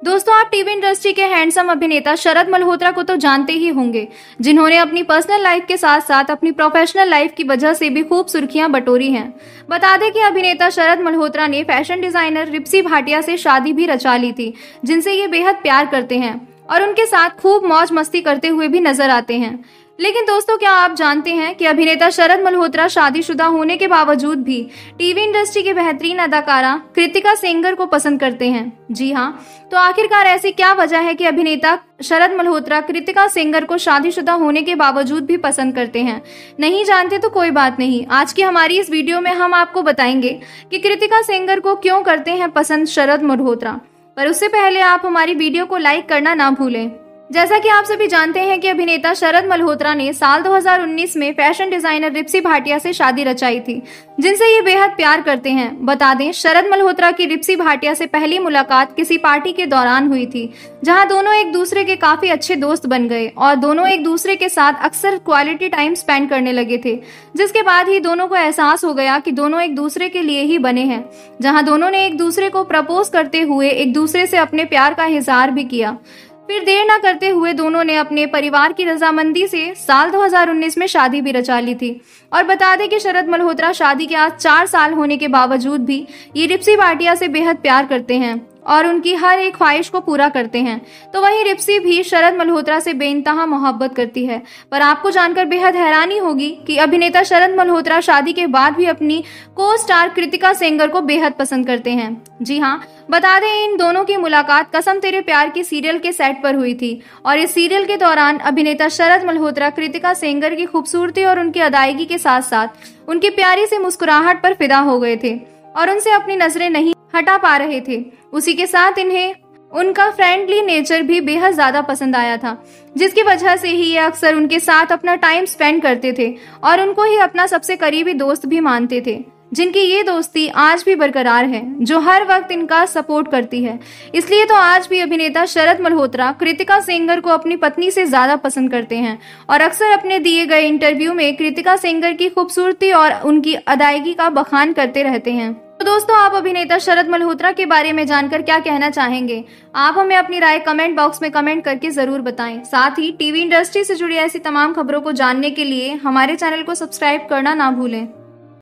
दोस्तों, आप TV industry के हैंडसम अभिनेता शरद मल्होत्रा को तो जानते ही होंगे, जिन्होंने अपनी पर्सनल लाइफ के साथ साथ अपनी प्रोफेशनल लाइफ की वजह से भी खूब सुर्खियां बटोरी हैं। बता दें कि अभिनेता शरद मल्होत्रा ने फैशन डिजाइनर रिप्सी भाटिया से शादी भी रचा ली थी, जिनसे ये बेहद प्यार करते हैं और उनके साथ खूब मौज मस्ती करते हुए भी नजर आते हैं। लेकिन दोस्तों, क्या आप जानते हैं कि अभिनेता शरद मल्होत्रा शादीशुदा होने के बावजूद भी टीवी इंडस्ट्री की बेहतरीन अदाकारा कृतिका सेंगर को पसंद करते हैं? जी हाँ, तो आखिरकार ऐसी क्या वजह है कि अभिनेता शरद मल्होत्रा कृतिका सेंगर को शादीशुदा होने के बावजूद भी पसंद करते हैं? नहीं जानते तो कोई बात नहीं, आज की हमारी इस वीडियो में हम आपको बताएंगे कि कृतिका सेंगर को क्यों करते हैं पसंद शरद मल्होत्रा। पर उससे पहले आप हमारी वीडियो को लाइक करना ना भूलें। जैसा कि आप सभी जानते हैं कि अभिनेता शरद मल्होत्रा ने साल 2019 में फैशन डिजाइनर रिप्सी भाटिया से शादी रचाई थी, जिनसे ये बेहद प्यार करते हैं। बता दें, शरद मल्होत्रा की रिप्सी भाटिया से पहली मुलाकात किसी पार्टी के दौरान हुई थी, जहां दोनों एक दूसरे के काफी अच्छे दोस्त बन गए और दोनों एक दूसरे के साथ अक्सर क्वालिटी टाइम स्पेंड करने लगे थे, जिसके बाद ही दोनों को एहसास हो गया कि दोनों एक दूसरे के लिए ही बने हैं, जहाँ दोनों ने एक दूसरे को प्रपोज करते हुए एक दूसरे से अपने प्यार का इजहार भी किया। फिर देर न करते हुए दोनों ने अपने परिवार की रजामंदी से साल 2019 में शादी भी रचा ली थी। और बता दें कि शरद मल्होत्रा शादी के आज 4 साल होने के बावजूद भी ये रिप्सी भाटिया से बेहद प्यार करते हैं और उनकी हर एक ख्वाहिश को पूरा करते हैं। तो वहीं रिप्सी भी शरद मल्होत्रा से बेइंतहा मोहब्बत करती है। पर आपको जानकर बेहद हैरानी होगी कि अभिनेता शरद मल्होत्रा शादी के बाद भी अपनी को स्टार कृतिका सेंगर को बेहद पसंद करते हैं। जी हाँ, बता दें, इन दोनों की मुलाकात कसम तेरे प्यार की सीरियल के सेट पर हुई थी और इस सीरियल के दौरान अभिनेता शरद मल्होत्रा कृतिका सेंगर की खूबसूरती और उनकी अदायगी के साथ साथ उनकी प्यारी सी मुस्कुराहट पर फिदा हो गए थे और उनसे अपनी नजरें नहीं हटा पा रहे थे। उसी के साथ इन्हें उनका फ्रेंडली नेचर भी बेहद ज्यादा पसंद आया था, जिसकी वजह से ही ये अक्सर उनके साथ अपना टाइम स्पेंड करते थे और उनको ही अपना सबसे करीबी दोस्त भी मानते थे, जिनकी ये दोस्ती आज भी बरकरार है, जो हर वक्त इनका सपोर्ट करती है। इसलिए तो आज भी अभिनेता शरद मल्होत्रा कृतिका सेंगर को अपनी पत्नी से ज्यादा पसंद करते हैं और अक्सर अपने दिए गए इंटरव्यू में कृतिका सेंगर की खूबसूरती और उनकी अदायगी का बखान करते रहते हैं। तो दोस्तों, आप अभिनेता शरद मल्होत्रा के बारे में जानकर क्या कहना चाहेंगे? आप हमें अपनी राय कमेंट बॉक्स में कमेंट करके जरूर बताएं। साथ ही टीवी इंडस्ट्री से जुड़ी ऐसी तमाम खबरों को जानने के लिए हमारे चैनल को सब्सक्राइब करना ना भूलें।